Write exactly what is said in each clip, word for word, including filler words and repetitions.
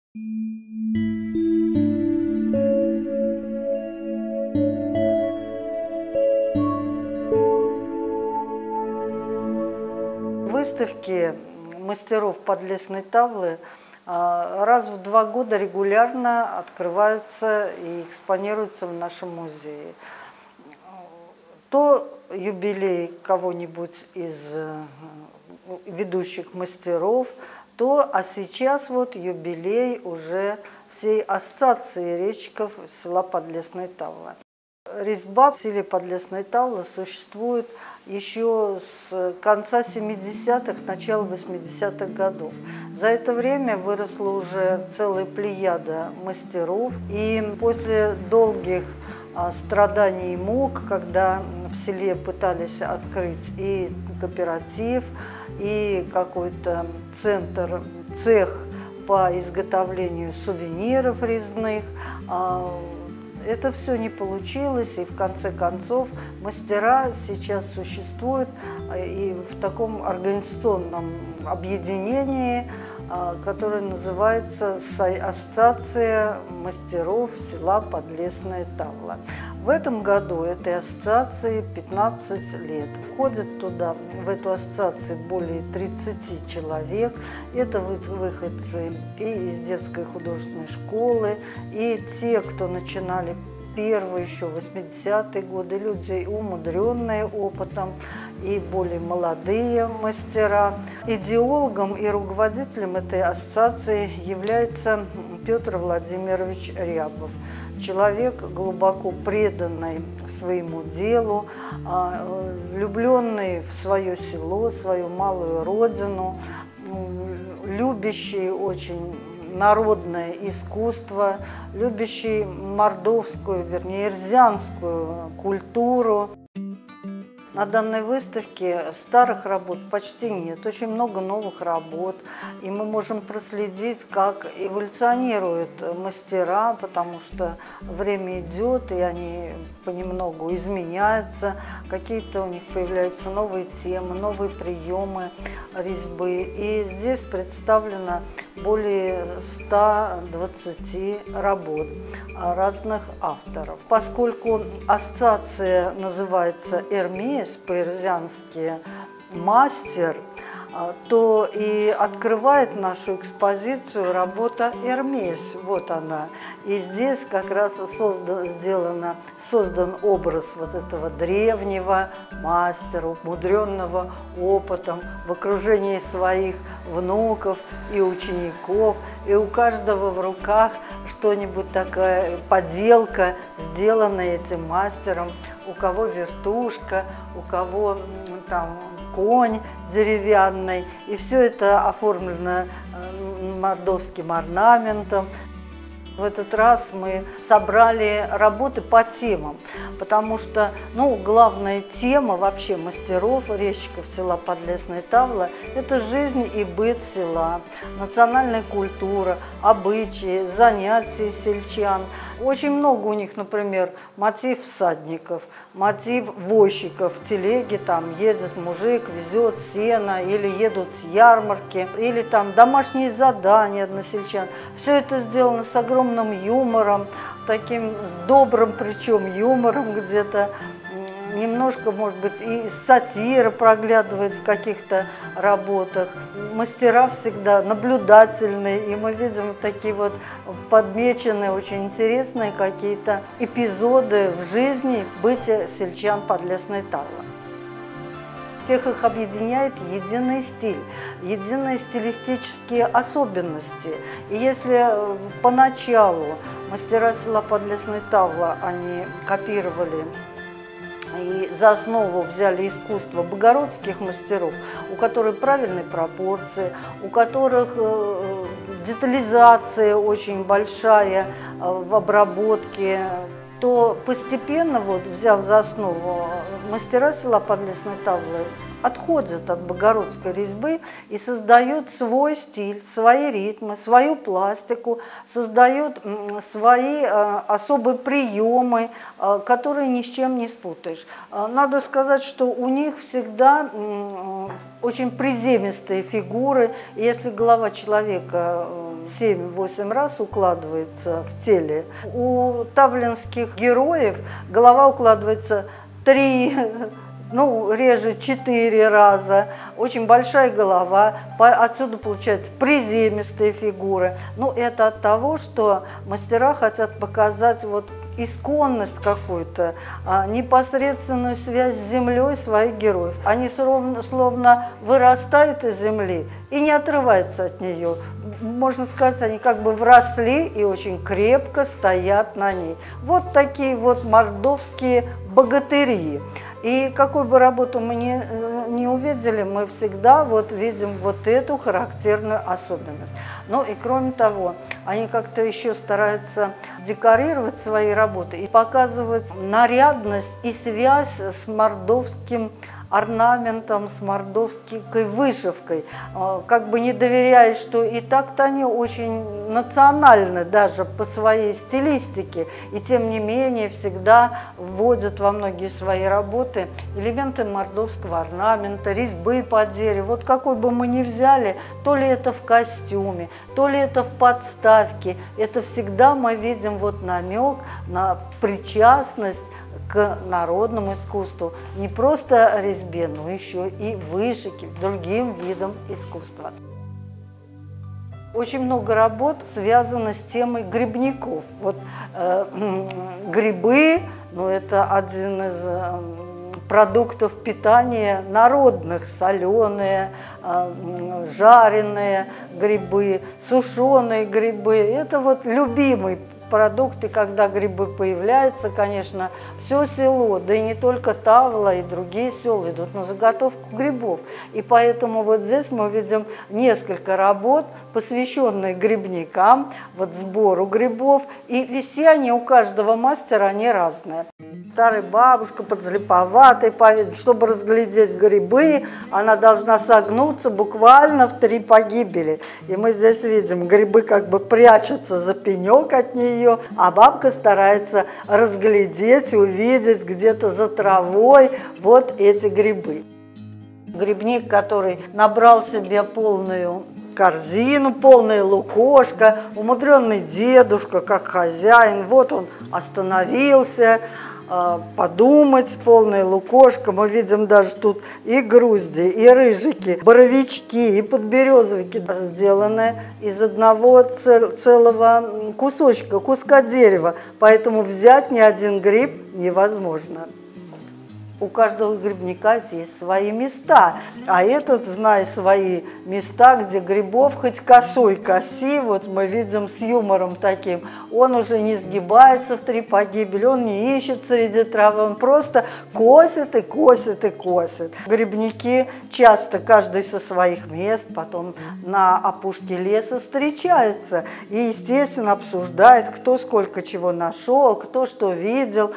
Выставки мастеров подлесной тавлы раз в два года регулярно открываются и экспонируются в нашем музее. То юбилей кого-нибудь из ведущих мастеров, то, а сейчас вот юбилей уже всей ассоциации резчиков села Подлесная Тавла. Резьба в селе Подлесная Тавла существует еще с конца семидесятых, начала восьмидесятых годов. За это время выросла уже целая плеяда мастеров, и после долгих страданий и мук, когда в селе пытались открыть и кооператив, и какой-то центр, цех по изготовлению сувениров резных, это все не получилось, и в конце концов мастера сейчас существуют и в таком организационном объединении, которое называется Ассоциация мастеров села Подлесная Тавла. В этом году этой ассоциации пятнадцать лет. Входят туда, в эту ассоциацию, более тридцати человек. Это выходцы и из детской художественной школы, и те, кто начинали первые еще восьмидесятые годы, люди умудренные опытом, и более молодые мастера. Идеологом и руководителем этой ассоциации является Петр Владимирович Рябов. Человек, глубоко преданный своему делу, влюбленный в свое село, свою малую родину, любящий очень народное искусство, любящий мордовскую, вернее, эрзянскую культуру. На данной выставке старых работ почти нет, очень много новых работ, и мы можем проследить, как эволюционируют мастера, потому что время идет, и они понемногу изменяются, какие-то у них появляются новые темы, новые приемы резьбы, и здесь представлено более ста двадцати работ разных авторов. Поскольку ассоциация называется «Эрмес», по-эрзянски «мастер», то и открывает нашу экспозицию работа Эрмес. Вот она. И здесь как раз создан, сделано, создан образ вот этого древнего мастера, умудренного опытом, в окружении своих внуков и учеников. И у каждого в руках что-нибудь такая поделка, сделанная этим мастером. У кого вертушка, у кого там конь деревянный. И все это оформлено мордовским орнаментом. В этот раз мы собрали работы по темам, потому что, ну, главная тема вообще мастеров, резчиков села Подлесная Тавла – это жизнь и быт села, национальная культура, обычаи, занятия сельчан. Очень много у них, например, мотив всадников, мотив возчиков. В телеге там едет мужик, везет сено, или едут с ярмарки, или там домашние задания односельчан. Все это сделано с огромным юмором, таким с добрым причем юмором где-то. Немножко, может быть, и сатира проглядывает в каких-то работах. Мастера всегда наблюдательные, и мы видим такие вот подмеченные, очень интересные какие-то эпизоды в жизни бытия сельчан Подлесной Тавлы. Всех их объединяет единый стиль, единые стилистические особенности. И если поначалу мастера села Подлесной Тавла, они копировали и за основу взяли искусство богородских мастеров, у которых правильные пропорции, у которых э, детализация очень большая э, в обработке, то постепенно, вот, взяв за основу, мастера села Подлесной Тавлы отходят от богородской резьбы и создают свой стиль, свои ритмы, свою пластику, создают свои особые приемы, которые ни с чем не спутаешь. Надо сказать, что у них всегда очень приземистые фигуры. И если голова человека семь-восемь раз укладывается в теле, у тавлинских героев голова укладывается три, ну, реже четыре раза. Очень большая голова, отсюда получаются приземистые фигуры. Ну, это от того, что мастера хотят показать вот исконность какую-то, непосредственную связь с землей своих героев. Они словно, словно вырастают из земли и не отрываются от нее. Можно сказать, они как бы вросли и очень крепко стоят на ней. Вот такие вот мордовские богатыри. И какую бы работу мы ни, ни увидели, мы всегда вот видим вот эту характерную особенность. Ну и кроме того, они как-то еще стараются декорировать свои работы и показывать нарядность и связь с мордовским орнаментом, с мордовской вышивкой, как бы не доверяя, что и так-то они очень национальны даже по своей стилистике, и тем не менее всегда вводят во многие свои работы элементы мордовского орнамента, резьбы по дереву. Вот какой бы мы ни взяли, то ли это в костюме, то ли это в подставке, это всегда мы видим вот намек на причастность к народному искусству, не просто резьбе, но еще и вышивке, другим видам искусства. Очень много работ связано с темой грибников. Вот э, грибы, ну, это один из э, продуктов питания народных, соленые, э, жареные грибы, сушеные грибы. Это вот любимый продукты, когда грибы появляются, конечно, все село, да и не только Тавла, и другие села идут на заготовку грибов. И поэтому вот здесь мы видим несколько работ, посвященных грибникам, вот сбору грибов. И все они у каждого мастера, они разные. Старая бабушка подслеповатая, чтобы разглядеть грибы, она должна согнуться буквально в три погибели. И мы здесь видим, грибы как бы прячутся за пенек от нее, а бабка старается разглядеть, увидеть где-то за травой вот эти грибы. Грибник, который набрал себе полную корзину, полная лукошка, умудренный дедушка, как хозяин, вот он остановился, подумать, полная лукошка. Мы видим даже тут и грузди, и рыжики, боровички, и подберезовики, сделаны из одного цел, целого кусочка, куска дерева. Поэтому взять ни один гриб невозможно. У каждого грибника есть свои места, а этот, зная свои места, где грибов хоть косой коси, вот мы видим с юмором таким, он уже не сгибается в три погибели, он не ищет среди травы, он просто косит и косит и косит. Грибники часто, каждый со своих мест, потом на опушке леса встречаются и, естественно, обсуждают, кто сколько чего нашел, кто что видел.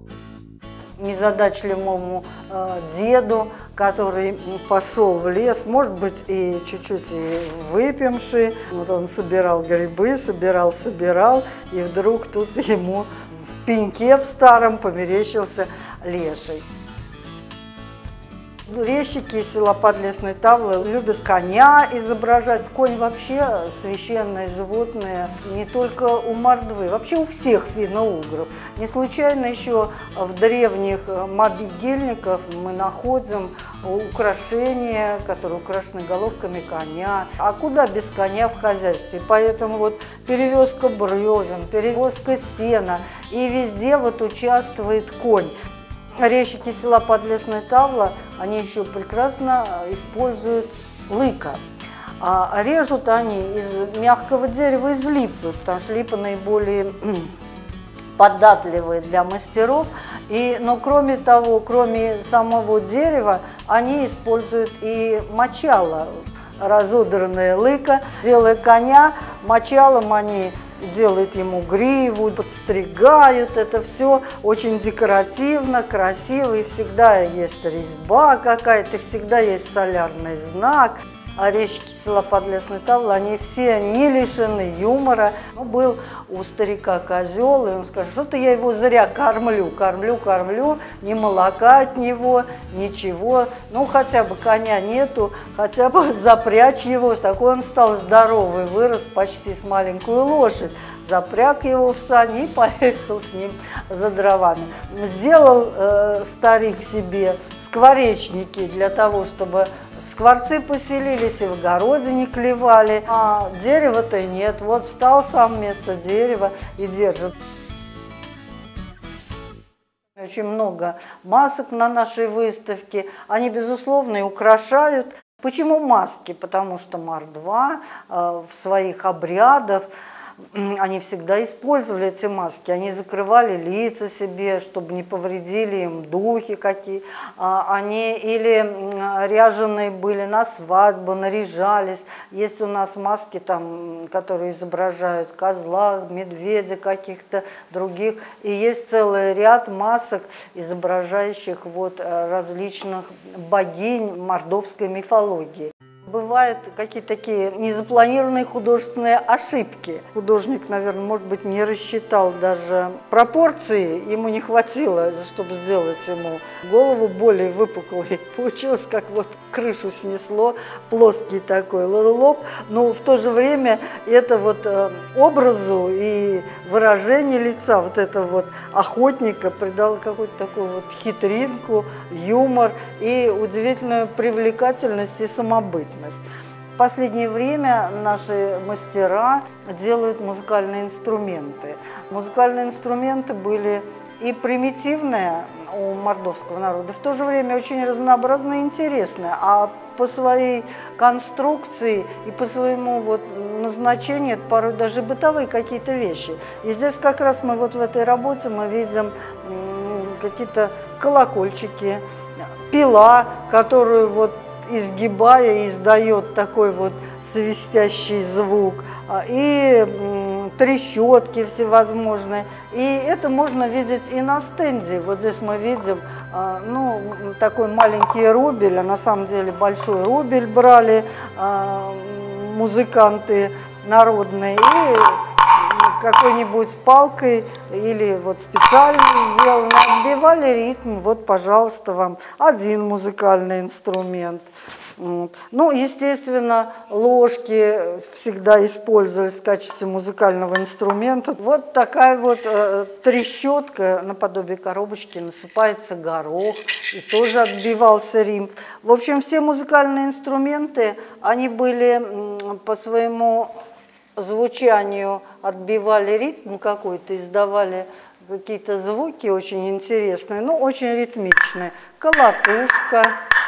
Незадачливому э, деду, который пошел в лес, может быть, и чуть-чуть и выпивший. Вот он собирал грибы, собирал, собирал, и вдруг тут ему в пеньке в старом померещился леший. Резчики села Подлесной Тавлы любят коня изображать. Конь вообще священное животное не только у мордвы, вообще у всех финно-угров. Не случайно еще в древних могильниках мы находим украшения, которые украшены головками коня. А куда без коня в хозяйстве? Поэтому вот перевозка бревен, перевозка сена, и везде вот участвует конь. Резчики села Подлесная Тавла, они еще прекрасно используют лыка. А режут они из мягкого дерева, из липы, потому что липа наиболее податливые для мастеров. И, но кроме того, кроме самого дерева, они используют и мочало, разодранное лыко. Делая коня, мочалом они делают ему гриву, подстригают. Это все очень декоративно, красиво, и всегда есть резьба какая-то, всегда есть солярный знак. Орехи киселоподлесной тавлы, они все не лишены юмора. Ну, был у старика козел, и он скажет, что-то я его зря кормлю, кормлю, кормлю, ни молока от него, ничего. Ну, хотя бы коня нету, хотя бы запрячь его. Такой он стал здоровый, вырос почти с маленькую лошадь. Запряг его в сани и поехал с ним за дровами. Сделал э, старик себе скворечники для того, чтобы скворцы поселились и в огороде не клевали, а дерева-то нет. Вот встал сам вместо дерева и держит. Очень много масок на нашей выставке. Они, безусловно, и украшают. Почему маски? Потому что мордва э, в своих обрядах, они всегда использовали эти маски, они закрывали лица себе, чтобы не повредили им духи какие. Они или ряженые были на свадьбу, наряжались. Есть у нас маски, там, которые изображают козла, медведя, каких-то других. И есть целый ряд масок, изображающих вот различных богинь мордовской мифологии. Бывают какие-то такие незапланированные художественные ошибки. Художник, наверное, может быть, не рассчитал даже пропорции, ему не хватило, чтобы сделать ему голову более выпуклой. Получилось, как вот крышу снесло, плоский такой лоб, но в то же время это вот образу и выражение лица вот этого вот охотника придало какую-то такую вот хитринку, юмор и удивительную привлекательность и самобытность. В последнее время наши мастера делают музыкальные инструменты. Музыкальные инструменты были и примитивные у мордовского народа, в то же время очень разнообразные и интересные, а по своей конструкции и по своему вот назначению, это порой даже бытовые какие-то вещи. И здесь как раз мы вот в этой работе мы видим какие-то колокольчики, пила, которую вот изгибая, издает такой вот свистящий звук, и трещотки всевозможные. И это можно видеть и на стенде. Вот здесь мы видим, ну, такой маленький рубель, а на самом деле большой рубель брали музыканты народные, и какой-нибудь палкой или вот специально сделано, отбивали ритм. Вот, пожалуйста, вам один музыкальный инструмент. Ну, естественно, ложки всегда использовались в качестве музыкального инструмента. Вот такая вот э, трещотка наподобие коробочки, насыпается горох, и тоже отбивался ритм. В общем, все музыкальные инструменты, они были э, по своему звучанию отбивали ритм какой-то, издавали какие-то звуки очень интересные, но очень ритмичные. Колотушка.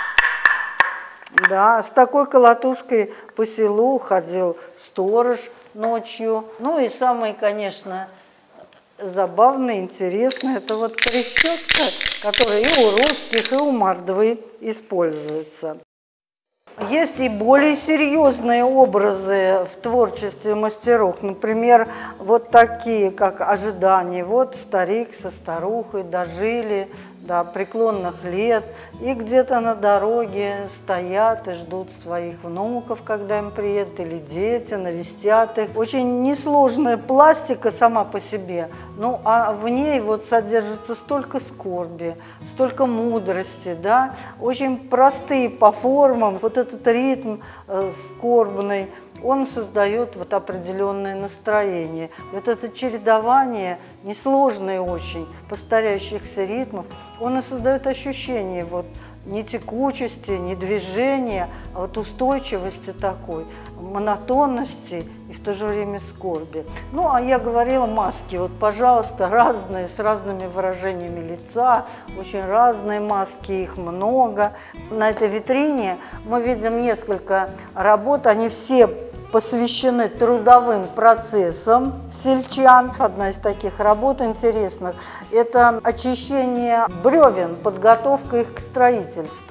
Да, с такой колотушкой по селу ходил сторож ночью. Ну и самое, конечно, забавное, интересное, это вот трещотка, которая и у русских, и у мордвы используется. Есть и более серьезные образы в творчестве мастеров. Например, вот такие, как ожидание. Вот старик со старухой дожили до преклонных лет, и где-то на дороге стоят и ждут своих внуков, когда им приедут, или дети, навестят их. Очень несложная пластика сама по себе, ну а в ней вот содержится столько скорби, столько мудрости, да, очень простые по формам. Вот этот ритм э, скорбный, он создает вот определенное настроение. Вот это чередование, несложное очень, повторяющихся ритмов, он и создает ощущение вот не текучести, не движения, а вот устойчивости такой, монотонности и в то же время скорби. Ну, а я говорила маски, вот, пожалуйста, разные, с разными выражениями лица, очень разные маски, их много. На этой витрине мы видим несколько работ, они все посвящены трудовым процессам сельчан. Одна из таких работ интересных – это очищение бревен, подготовка их к строительству.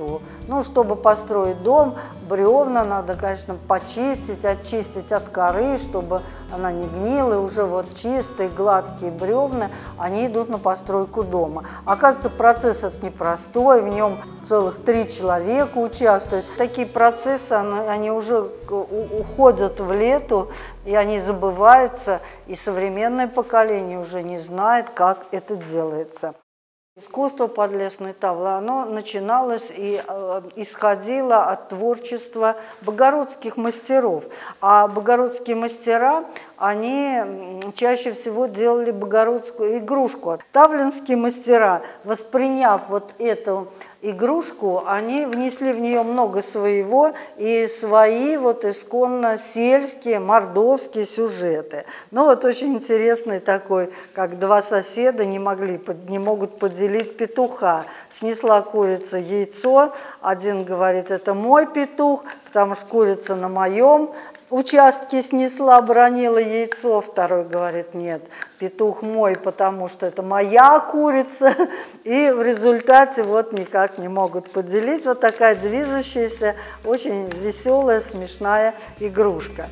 Ну, чтобы построить дом, бревна надо, конечно, почистить, очистить от коры, чтобы она не гнила. И уже вот чистые, гладкие бревна, они идут на постройку дома. Оказывается, процесс этот непростой, в нем целых три человека участвуют. Такие процессы, они уже уходят в лету, и они забываются, и современное поколение уже не знает, как это делается. Искусство подлесной тавлы, оно начиналось и э, исходило от творчества богородских мастеров. А богородские мастера, они чаще всего делали богородскую игрушку. Тавлинские мастера, восприняв вот эту игрушку, они внесли в нее много своего и свои вот исконно сельские, мордовские сюжеты. Ну вот очень интересный такой, как два соседа не могли, не могут поделить петуха. Снесла курица яйцо, один говорит, это мой петух, потому что курица на моем участке снесла, обронила яйцо, второй говорит, нет, петух мой, потому что это моя курица, и в результате вот никак не могут поделить. Вот такая движущаяся, очень веселая, смешная игрушка.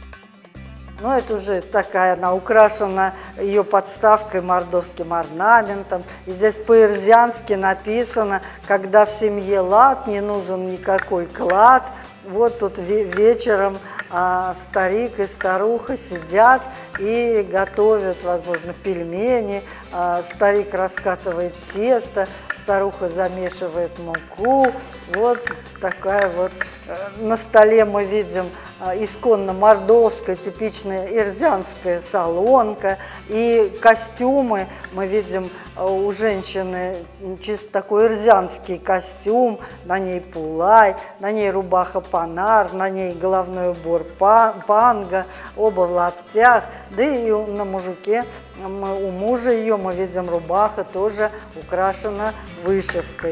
Ну, это уже такая, она украшена ее подставкой, мордовским орнаментом. И здесь по-ирзиански написано, когда в семье лад, не нужен никакой клад. Вот тут вечером а, старик и старуха сидят и готовят, возможно, пельмени. А, старик раскатывает тесто, старуха замешивает муку. Вот такая вот. На столе мы видим исконно мордовская, типичная ирзианская солонка. И костюмы мы видим у женщины чисто такой ирзианский костюм, на ней пулай, на ней рубаха панар, на ней головной убор панга, оба в лаптях. Да и на мужике, у мужа ее мы видим рубаха тоже украшена вышивкой.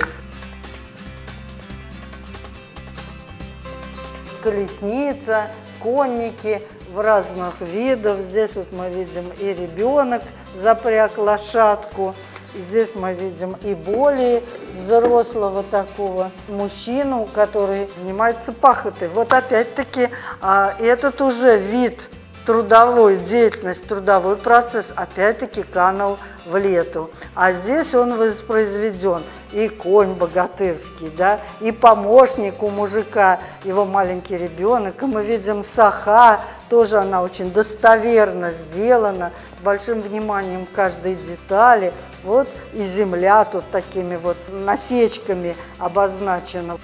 Колесница, конники в разных видах. Здесь вот мы видим и ребенок запряг лошадку. И здесь мы видим и более взрослого такого мужчину, который занимается пахотой. Вот опять-таки а, этот уже вид трудовой деятельности, трудовой процесс опять-таки канул в лету. А здесь он воспроизведен. И конь богатырский, да, и помощник у мужика, его маленький ребенок. И мы видим саха, тоже она очень достоверно сделана, с большим вниманием к каждой детали. Вот и земля тут такими вот насечками обозначена.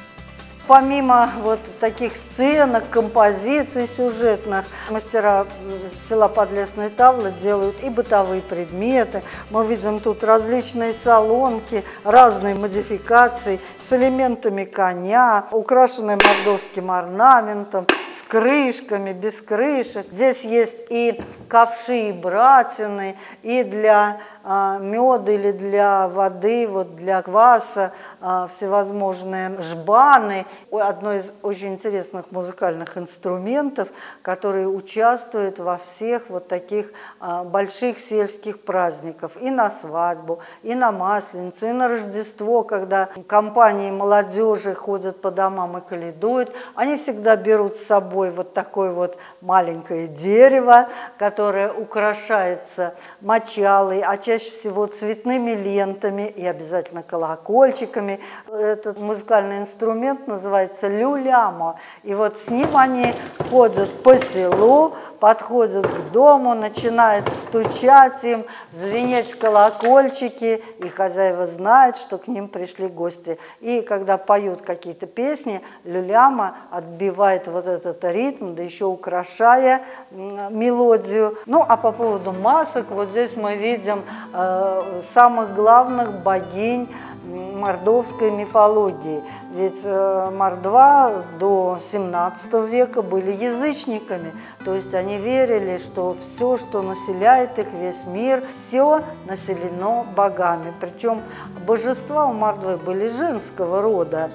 Помимо вот таких сценок, композиций сюжетных, мастера села Подлесной Тавлы делают и бытовые предметы. Мы видим тут различные солонки, разные модификации с элементами коня, украшенные мордовским орнаментом, с крышками, без крышек. Здесь есть и ковши, и братины, и для а, меда или для воды, вот для кваса, а, всевозможные жбаны. Одно из очень интересных музыкальных инструментов, который участвует во всех вот таких а, больших сельских праздниках. И на свадьбу, и на Масленицу, и на Рождество, когда компании молодежи ходят по домам и каледуют. Они всегда берут с собой вот такое вот маленькое дерево, которое украшается мочалой, а чаще всего цветными лентами и обязательно колокольчиками. Этот музыкальный инструмент называется люляма. И вот с ним они ходят по селу, подходят к дому, начинают стучать им, звенеть колокольчики, и хозяева знают, что к ним пришли гости. И когда поют какие-то песни, люляма отбивает вот этот ритм, да еще украшая мелодию. Ну, а по поводу масок, вот здесь мы видим э, самых главных богинь мордовской мифологии. Ведь э, мордва до семнадцатого века были язычниками, то есть они верили, что все, что населяет их, весь мир, все населено богами. Причем божества у мордвы были женского рода.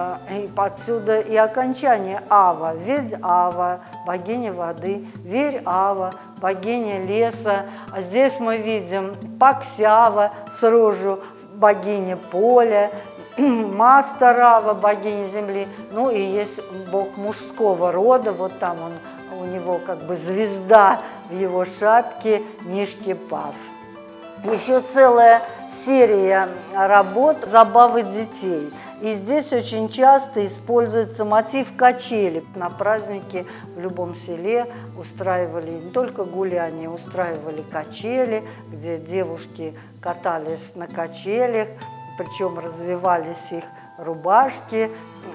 И отсюда и окончание Ава, Ведь Ава, богиня воды, Верь Ава, богиня леса. А здесь мы видим Паксява с рожью, богиня поля. Мастарава, богиня земли, ну и есть бог мужского рода, вот там он, у него как бы звезда в его шапке Нишкепас. Еще целая серия работ «Забавы детей». И здесь очень часто используется мотив качели. На празднике в любом селе устраивали не только гуляния, устраивали качели, где девушки катались на качелях, причем развивались их рубашки,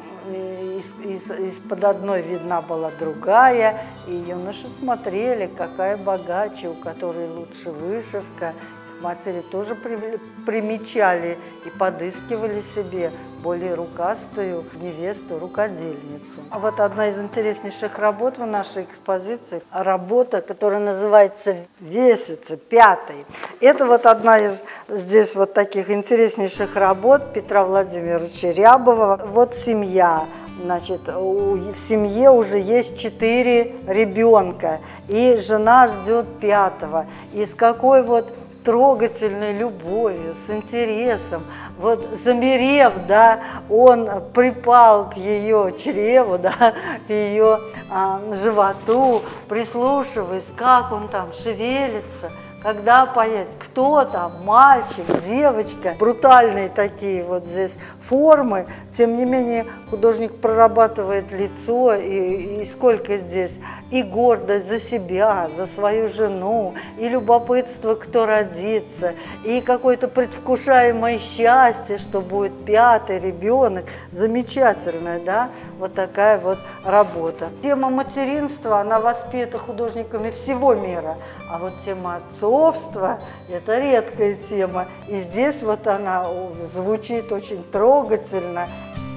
из-под одной видна была другая, и юноши смотрели, какая богаче, у которой лучше вышивка. Матери тоже примечали и подыскивали себе более рукастую невесту, рукодельницу. А вот одна из интереснейших работ в нашей экспозиции, работа, которая называется «Весица», пятый. Это вот одна из здесь вот таких интереснейших работ Петра Владимировича Рябова. Вот семья. Значит, в семье уже есть четыре ребенка, и жена ждет пятого. И с какой вот трогательной любовью, с интересом, вот замерев, да, он припал к ее чреву, да, к ее а, животу, прислушиваясь, как он там шевелится, когда поедет, кто там, мальчик, девочка. Брутальные такие вот здесь формы, тем не менее художник прорабатывает лицо, и, и сколько здесь и гордость за себя, за свою жену, и любопытство, кто родится, и какое-то предвкушаемое счастье, что будет пятый ребенок. Замечательная, да, вот такая вот работа. Тема материнства, она воспета художниками всего мира, а вот тема отцовства – это редкая тема, и здесь вот она звучит очень трогательно.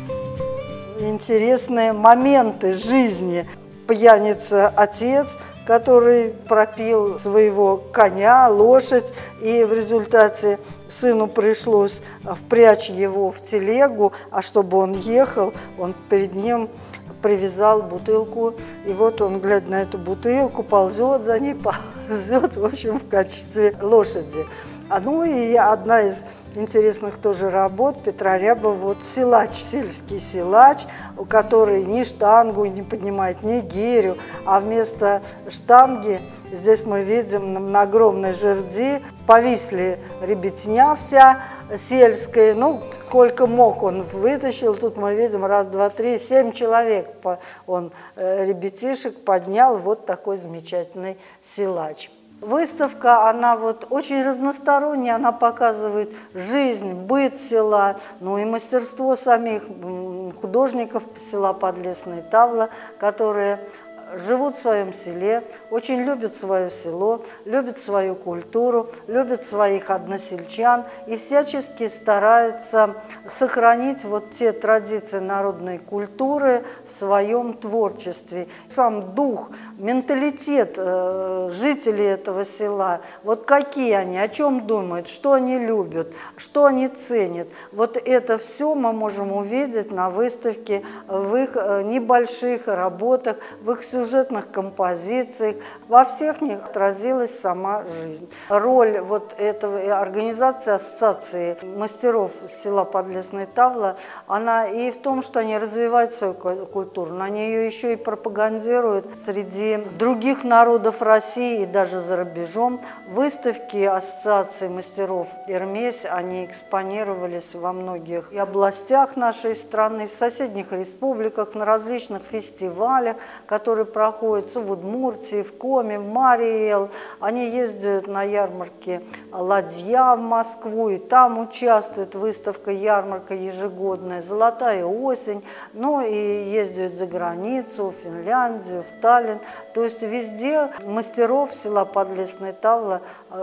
Интересные моменты жизни. Пьяница отец, который пропил своего коня, лошадь, и в результате сыну пришлось впрячь его в телегу, а чтобы он ехал, он перед ним привязал бутылку, и вот он, глядя на эту бутылку, ползет за ней, ползет, в общем, в качестве лошади. А ну и одна из интересных тоже работ Петра Рябова, вот силач, сельский силач, который ни штангу не поднимает, ни гирю, а вместо штанги здесь мы видим на огромной жерди повисли ребятня вся сельская, ну, сколько мог он вытащил, тут мы видим раз, два, три, семь человек он ребятишек поднял, вот такой замечательный силач. Выставка, она вот очень разносторонняя, она показывает жизнь, быт села, ну и мастерство самих художников села Подлесная Тавла, которые живут в своем селе, очень любят свое село, любят свою культуру, любят своих односельчан и всячески стараются сохранить вот те традиции народной культуры в своем творчестве. Сам дух, менталитет э, жителей этого села, вот какие они, о чем думают, что они любят, что они ценят. Вот это все мы можем увидеть на выставке в их э, небольших работах, в их сюжетных композициях, во всех них отразилась сама жизнь. Роль вот этого организации, ассоциации мастеров села Подлесная Тавла, она и в том, что они развивают свою культуру, но они ее еще и пропагандируют среди других народов России и даже за рубежом. Выставки ассоциации мастеров Эрмесь, они экспонировались во многих и областях нашей страны, в соседних республиках, на различных фестивалях, которые проходятся в Удмуртии, в Коми, в Марий-Эл. Они ездят на ярмарке «Ладья» в Москву, и там участвует выставка, ярмарка ежегодная «Золотая осень», ну и ездят за границу, в Финляндию, в Таллин. То есть везде мастеров села Подлесная Тавла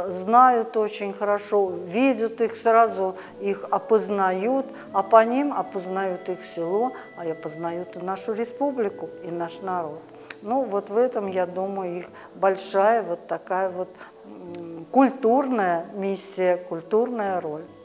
знают очень хорошо, видят их сразу, их опознают, а по ним опознают их село, а опознают и нашу республику, и наш народ. Ну, вот в этом, я думаю, их большая вот такая вот культурная миссия, культурная роль.